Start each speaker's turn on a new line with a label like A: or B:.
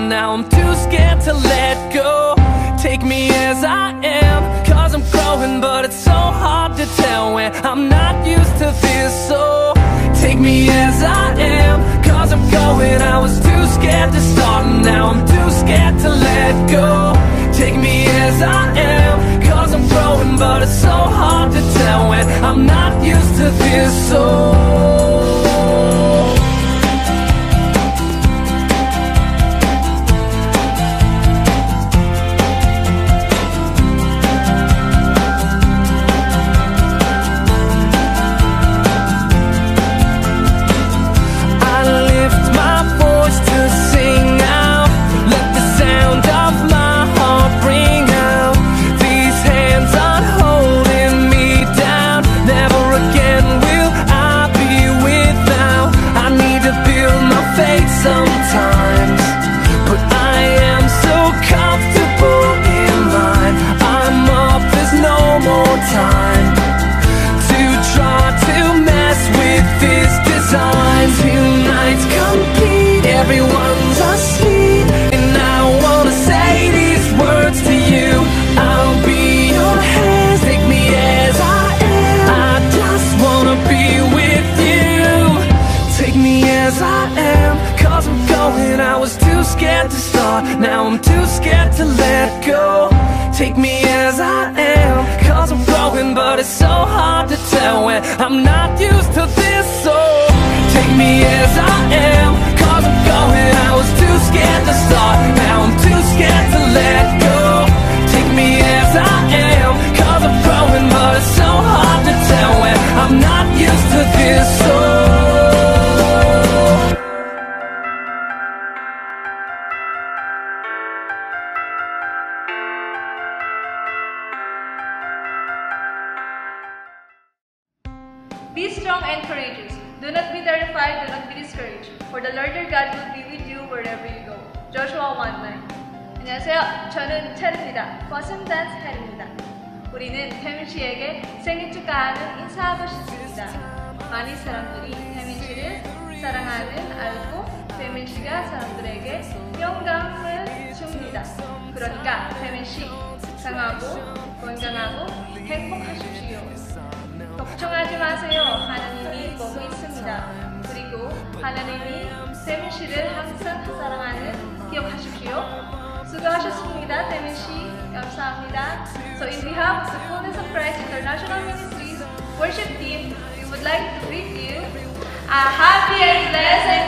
A: now I'm too scared to let go. Take me as I am, cause I'm growing, but it's so hard to tell when I'm not used to this. So take me as I am, cause I'm going. I was too scared to start, and now I'm too scared to let go. Take me as I am, cause I'm growing, but it's so hard to tell when I'm not used to this. So sometimes, but I am so comfortable in mine. I'm up, there's no more time to try to mess with this design. Tonight's complete, everyone's asleep, and I wanna say these words to you. I'll be your hands, take me as I am. I just wanna be with you. Take me as I am, cause I'm going. I was too scared to start, now I'm too scared to let go. Take me as I am, cause I'm growing, but it's so hard to tell when I'm not used to this. So take me as I am, cause I'm going. I was too scared to start, now I'm too scared to let go. Take me as I am, cause I'm growing, but it's so hard to tell when I'm not used to this. So
B: be strong and courageous. Do not be terrified, do not be discouraged. For the Lord your God will be with you wherever you go. Joshua 1:9. 안녕하세요. 저는 찰입니다. 버슨 댄스 헬입니다. 우리는 태민 씨에게 생일 축하하는 인사하고 싶습니다. 많은 사람들이 태민 씨를 사랑하는 알고 태민 씨가 사람들에게 영감을 줍니다. 그러니까 태민 씨 강하고 건강하고 행복하십시오. 걱정하지 마세요. 하나님이 보고 있습니다. 그리고 하나님이 태민 씨를 항상 사랑하는 기억하십시오. 수고하셨습니다. 태민 씨. 감사합니다. So in behalf of the Fullness of Christ International Ministries worship team, we would like to greet you a happy and blessed